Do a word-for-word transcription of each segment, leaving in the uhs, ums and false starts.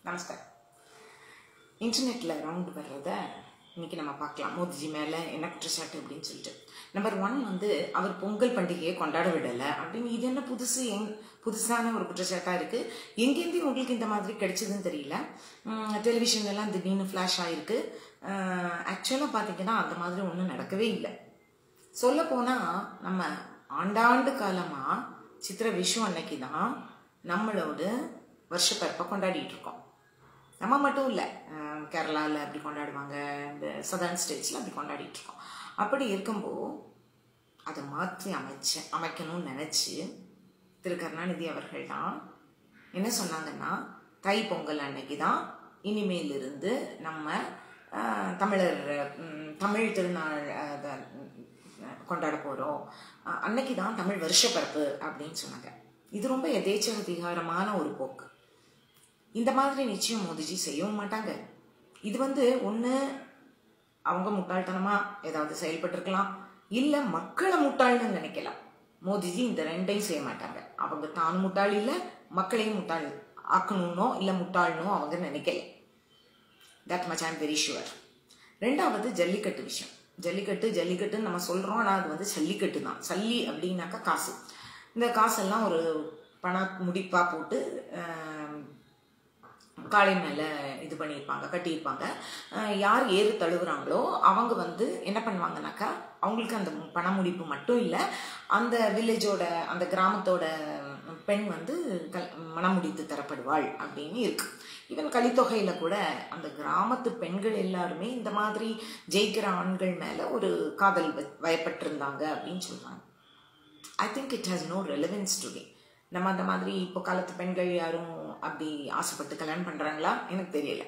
நமஸ்காரம். இன்டர்நெட்டில் ரவுண்ட் வர்றத இன்றைக்கி நம்ம பார்க்கலாம். மோதிஜி மேலே என்ன குற்றச்சாட்டு அப்படின்னு சொல்லிட்டு. நம்பர் ஒன் வந்து அவர் பொங்கல் பண்டிகையை கொண்டாட விடலை அப்படின்னு. இது என்ன புதுசு, எங் புதுசான ஒரு குற்றச்சாட்டாக இருக்குது. எங்கேருந்து உங்களுக்கு இந்த மாதிரி கிடைச்சதுன்னு தெரியல. டெலிவிஷன்லாம் திடீர்னு ஃப்ளாஷ் ஆகிருக்கு. ஆக்சுவலாக பார்த்தீங்கன்னா அந்த மாதிரி ஒன்றும் நடக்கவே இல்லை. சொல்ல போனால் நம்ம ஆண்டாண்டு காலமாக சித்திரை விஷு அன்னைக்கு தான் நம்மளோட வருஷப்பிறப்பை கொண்டாடிட்டு இருக்கோம். நம்ம மட்டும் இல்லை, கேரளாவில் அப்படி கொண்டாடுவாங்க, இந்த சதர்ன் ஸ்டேட்ஸில் அப்படி கொண்டாடிட்டு இருக்கோம். அப்படி இருக்கும்போது அதை மாற்றி அமைச்ச அமைக்கணும்னு நினச்சி திரு கருணாநிதி அவர்கள் தான் என்ன சொன்னாங்கன்னா, தை பொங்கல் அன்னைக்கு தான் இனிமேலிருந்து நம்ம தமிழர் தமிழ் திருநாள் கொண்டாட போகிறோம், அன்னைக்கு தான் தமிழ் வருஷப்பிறப்பு அப்படின்னு சொன்னாங்க. இது ரொம்ப எதேச்ச அதிகாரமான ஒரு போக்கு. இந்த மாதிரி நிச்சயம் மோதிஜி செய்யவும் மாட்டாங்க. இது வந்து ஒன்று அவங்க முட்டாள்தனமாக ஏதாவது செயல்பட்டிருக்கலாம், இல்லை மக்களை முட்டாள்னு நினைக்கலாம். மோதிஜி இந்த ரெண்டையும் செய்ய மாட்டாங்க. அவங்க தான் முட்டாள் இல்லை, மக்களையும் முட்டாள் ஆக்கணும்னோ இல்லை முட்டாள்னோ அவங்க நினைக்கல. That much I am very sure. ரெண்டாவது ஜல்லிக்கட்டு விஷயம். ஜல்லிக்கட்டு ஜல்லிக்கட்டுன்னு நம்ம சொல்கிறோம், ஆனால் அது வந்து ஜல்லிக்கட்டு தான். சல்லி அப்படின்னாக்கா காசு. இந்த காசெல்லாம் ஒரு பண முடிப்பாக போட்டு காளை மேலே இது பண்ணியிருப்பாங்க, கட்டியிருப்பாங்க. யார் ஏறு தழுவுறாங்களோ அவங்க வந்து என்ன பண்ணுவாங்கனாக்கா, அவங்களுக்கு அந்த பண முடிப்பு மட்டும் இல்லை, அந்த வில்லேஜோட அந்த கிராமத்தோட பெண் வந்து கல் மணமுடித்து தரப்படுவாள் அப்படின்னு இருக்கு. ஈவன் கலித்தொகையில் கூட அந்த கிராமத்து பெண்கள் எல்லாருமே இந்த மாதிரி ஜெயிக்கிற ஆண்கள் மேலே ஒரு காதல் வயப்பட்டிருந்தாங்க அப்படின்னு சொல்கிறாங்க. I think it has no relevance today. நம்ம அந்த மாதிரி இப்போ காலத்து பெண்கள் யாரும் அப்படி ஆசைப்பட்டு கல்யாணம் பண்ணுறாங்களா எனக்கு தெரியல.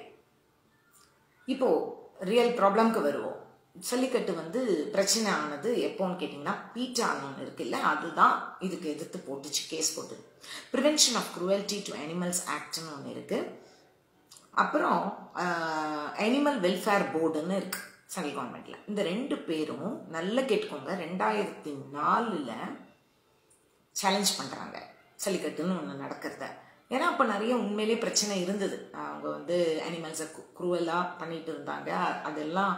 இப்போது ரியல் ப்ராப்ளம்க்கு வருவோம். ஜல்லிக்கட்டு வந்து பிரச்சனை ஆனது எப்போன்னு கேட்டிங்கன்னா, பீட்டான்னு ஒன்று இருக்குல்ல, அதுதான் இதுக்கு எதிர்த்து போட்டுச்சு, கேஸ் போட்டுது. Prevention of cruelty to animals ஆக்ட்னு ஒன்று இருக்குது. அப்புறம் அனிமல் வெல்ஃபேர் போர்டுன்னு இருக்குது சென்ட்ரல் கவர்மெண்ட்டில். இந்த ரெண்டு பேரும் நல்லா கேட்டுக்கோங்க, ரெண்டாயிரத்தி நாலில் சேலஞ்ச் பண்ணுறாங்க ஜல்லிக்கட்டுன்னு ஒன்று நடக்கிறத. ஏன்னா அப்போ நிறைய உண்மையிலே பிரச்சனை இருந்தது. அவங்க வந்து அனிமல்ஸை குரூவலாக பண்ணிட்டு இருந்தாங்க. அதெல்லாம்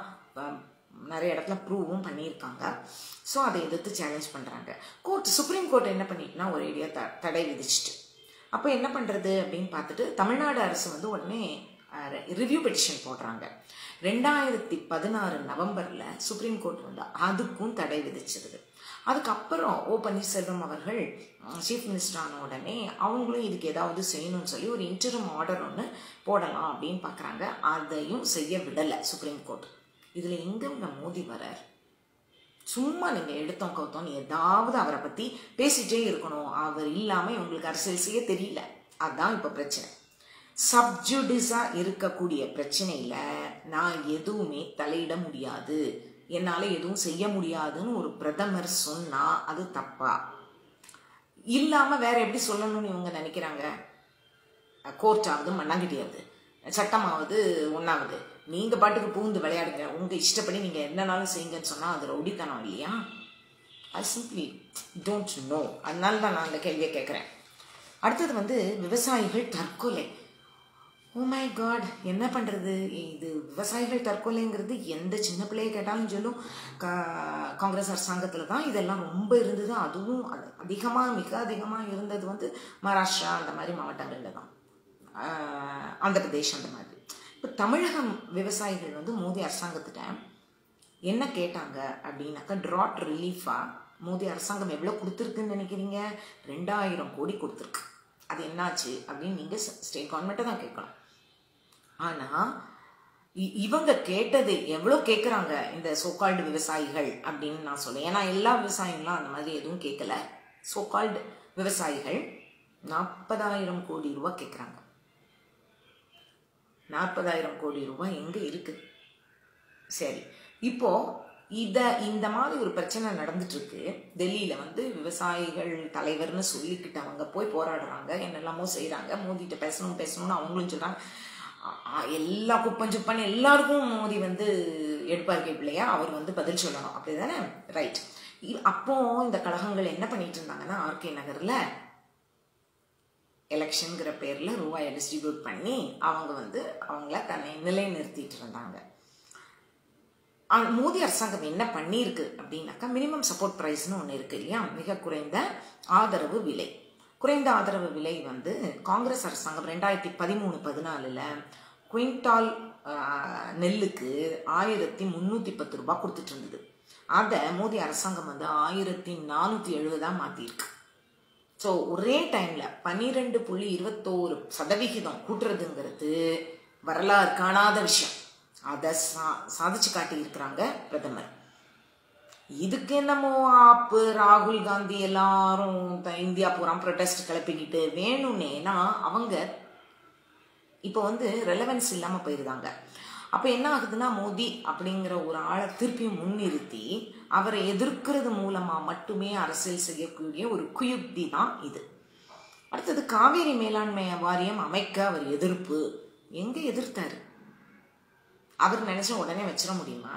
நிறைய இடத்துல ப்ரூவும் பண்ணியிருக்காங்க. ஸோ அதை எதிர்த்து சேலஞ்ச் பண்ணுறாங்க. கோர்ட், சுப்ரீம் கோர்ட் என்ன பண்ணிட்டுனா ஒரு ஐடியா த தடை விதிச்சிட்டு. அப்போ என்ன பண்ணுறது அப்படின்னு பார்த்துட்டு தமிழ்நாடு அரசு வந்து உடனே ரிவ்யூ பெட்டிஷன் போடுறாங்க. ரெண்டாயிரத்தி பதினாறு நவம்பரில் சுப்ரீம் கோர்ட் வந்து அதுக்கும் தடை விதிச்சிருது. அதுக்கப்புறம் ஓ பன்னீர்செல்வம் அவர்கள் சீஃப் மினிஸ்டர் ஆன உடனே அவங்களும் இதுக்கு ஏதாவது செய்யணும்னு சொல்லி ஒரு இன்டரிம் ஆர்டர் ஒன்று போடலாம் அப்படின்னு பார்க்குறாங்க. அதையும் செய்ய விடலை சுப்ரீம் கோர்ட். இதில் எங்கே மோதி வரார்? சும்மா நீங்கள் எடுத்தோம் கவுத்தோன்னு ஏதாவது அவரை பற்றி பேசிகிட்டே இருக்கணும். அவர் இல்லாமல் இவங்களுக்கு அரசியல் செய்ய தெரியல. அதுதான் இப்போ பிரச்சனை. சப்ஜுடிஸாக இருக்கக்கூடிய பிரச்சனையில் நான் எதுவுமே தலையிட முடியாது, என்னால் எதுவும் செய்ய முடியாதுன்னு ஒரு பிரதமர் சொன்னால் அது தப்பா? இல்லாமல் வேற எப்படி சொல்லணும்னு இவங்க நினைக்கிறாங்க? கோர்ட்டாவது மண்ணாங்கிட்டியாவது, சட்டமாவது ஒன்றாவது, நீங்கள் பாட்டுக்கு பூந்து விளையாடுங்க, உங்கள் இஷ்டப்படி நீங்கள் என்னன்னாலும் செய்யுங்கன்னு சொன்னால் அது ரவுடித்தனம் இல்லையா? I simply don't know. அதனால தான் நான் அந்த கேள்வியை கேட்குறேன். அடுத்தது வந்து விவசாயிகள் தற்கொலை. ஓ மை காட், என்ன பண்ணுறது? இது விவசாயிகள் தற்கொலைங்கிறது எந்த சின்ன பிள்ளையை கேட்டாலும் சொல்லும். கா காங்கிரஸ் அரசாங்கத்தில் தான் இதெல்லாம் ரொம்ப இருந்தது. அதுவும் அதிகமாக மிக அதிகமாக இருந்தது வந்து மகாராஷ்டிரா அந்த மாதிரி மாவட்டங்களில் தான், ஆந்திர பிரதேஷ் அந்த மாதிரி. இப்போ தமிழகம் விவசாயிகள் வந்து மோடி அரசாங்கத்திட்ட என்ன கேட்டாங்க அப்படின்னாக்கா, ட்ராட் ரிலீஃபாக மோடி அரசாங்கம் எவ்வளோ கொடுத்துருக்குன்னு நினைக்கிறீங்க? ரெண்டாயிரம் கோடி கொடுத்துருக்கு. அது என்னாச்சு அப்படின்னு நீங்கள் ஸ்டேட் கவர்மெண்ட்டை தான் கேட்கணும். ஆனால் இவங்க கேட்டது எவ்வளோ கேட்குறாங்க இந்த சோகால்டு விவசாயிகள் அப்படின்னு நான் சொல்லேன். ஏன்னா எல்லா விவசாயிகளும் அந்த மாதிரி எதுவும் கேட்கல. சோகால்டு விவசாயிகள் நாற்பதாயிரம் கோடி ரூபா கேட்குறாங்க. நாற்பதாயிரம் கோடி ரூபாய் எங்கே இருக்குது? சரி, இப்போது இதை இந்த மாதிரி ஒரு பிரச்சனை நடந்துட்டுருக்கு. டெல்லியில் வந்து விவசாயிகள் தலைவர்னு சொல்லிக்கிட்டு அவங்க போய் போராடுறாங்க, என்னெல்லாமோ செய்கிறாங்க. மோதிகிட்ட பேசணும் பேசணும்னு அவங்களும் சொல்கிறாங்க. எல்லா குப்பஞ்சுப்பான்னு எல்லாருக்கும் மோதி வந்து எடுப்பார் கேட்கலையா, அவர் வந்து பதில் சொல்லணும், அப்படி தானே? ரைட். அப்போது இந்த கழகங்கள் என்ன பண்ணிட்டு இருந்தாங்கன்னா, ஆர்கே நகரில் எலெக்ஷனுங்கிற பேரில் ரூபாயை டிஸ்ட்ரிபியூட் பண்ணி அவங்க வந்து அவங்கள தன்னை நிலைநிறுத்திட்டு இருந்தாங்க. மோடி அரசாங்கம் என்ன பண்ணியிருக்கு அப்படின்னாக்கா மினிமம் சப்போர்ட் ப்ரைஸ்னு ஒன்று இருக்கு இல்லையா, மிக குறைந்த ஆதரவு விலை. குறைந்த ஆதரவு விலை வந்து காங்கிரஸ் அரசாங்கம் ரெண்டாயிரத்தி பதிமூணு பதினாலில் குவிண்டால் நெல்லுக்கு ஆயிரத்தி முந்நூற்றி பத்து ரூபாய் கொடுத்துட்டு இருந்தது. அதை மோடி அரசாங்கம் வந்து ஆயிரத்தி நானூற்றி எழுபதாக மாற்றிருக்கு. ஸோ ஒரே டைமில் பன்னிரெண்டு புள்ளி இருபத்தோரு சதவிகிதம் கூட்டுறதுங்கிறது வரலாறு காணாத விஷயம். அதை சா சாதிச்சு காட்டியிருக்கிறாங்க பிரதமர். இதுக்கு என்னமோ ஆப்பு ராகுல் காந்தி எல்லாரும் இந்தியா பூரா ப்ரொட்டஸ்ட் கிளப்பிக்கிட்டு வேணும்னேனா அவங்க இப்போ வந்து ரெலவன்ஸ் இல்லாமல் போயிருந்தாங்க. அப்போ என்ன ஆகுதுன்னா மோடி அப்படிங்கிற ஒரு ஆளை திருப்பியும் முன்னிறுத்தி அவரை எதிர்க்கிறது மூலமாக மட்டுமே அரசியல் செய்யக்கூடிய ஒரு குயுக்தி தான் இது. அடுத்தது காவேரி மேலாண்மை வாரியம் அமைக்க அவர் எதிர்ப்பு. எங்கே எதிர்த்தாரு? அவர் நினைச்ச உடனே வச்சிட முடியுமா?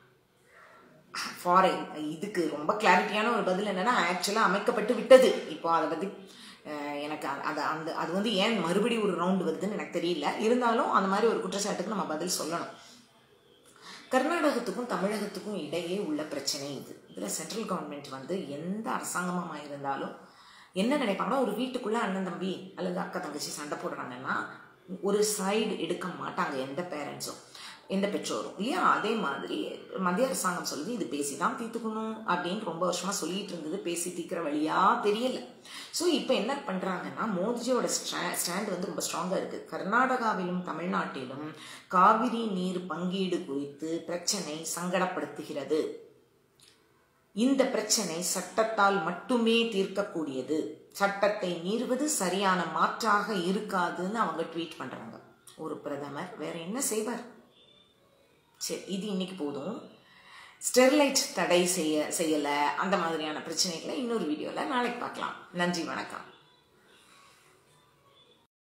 ஃபார் இதுக்கு ரொம்ப கிளாரிட்டியான ஒரு பதில் என்னன்னா, ஆக்சுவலாக அமைக்கப்பட்டு விட்டது. இப்போ அதை பற்றி எனக்கு அது அந்த அது வந்து ஏன் மறுபடியும் ஒரு ரவுண்டு வருதுன்னு எனக்கு தெரியல. இருந்தாலும் அந்த மாதிரி ஒரு குற்றச்சாட்டுக்கு நம்ம பதில் சொல்லணும். கர்நாடகத்துக்கும் தமிழகத்துக்கும் இடையே உள்ள பிரச்சனை இது. இதில் சென்ட்ரல் கவர்மெண்ட் வந்து எந்த அரசாங்கமாக இருந்தாலும் என்ன நினைப்பாங்கன்னா, ஒரு வீட்டுக்குள்ளே அண்ணன் தம்பி அல்லது அக்கா தங்கச்சி சண்டை போடுறாங்கன்னா ஒரு சைடு எடுக்க மாட்டாங்க எந்த பேரண்ட்ஸும் எந்த பெற்றோரும் இல்லையா. அதே மாதிரி மத்திய அரசாங்கம் சொல்லுது இது பேசி தான் தீர்த்துக்கணும் அப்படின்னு ரொம்ப வருஷமா சொல்லிட்டு இருந்தது. பேசி தீர்க்கிற வழியா தெரியல. ஸோ இப்போ என்ன பண்றாங்கன்னா, மோடிஜியோட ஸ்டாண்ட் வந்து ரொம்ப ஸ்ட்ராங்கா இருக்கு. கர்நாடகாவிலும் தமிழ்நாட்டிலும் காவிரி நீர் பங்கீடு குறித்து பிரச்சனை சங்கடப்படுத்துகிறது. இந்த பிரச்சனை சட்டத்தால் மட்டுமே தீர்க்கக்கூடியது. சட்டத்தை மீறுவது சரியான மாற்றாக இருக்காதுன்னு அவங்க ட்வீட் பண்றாங்க. ஒரு பிரதமர் வேற என்ன செய்வார்? சரி, இது இன்னைக்கு போதும். ஸ்டெர்லைட் தடை செய்ய செய்யலை அந்த மாதிரியான பிரச்சனைகளை இன்னொரு வீடியோவில் நாளைக்கு பார்க்கலாம். நன்றி, வணக்கம்.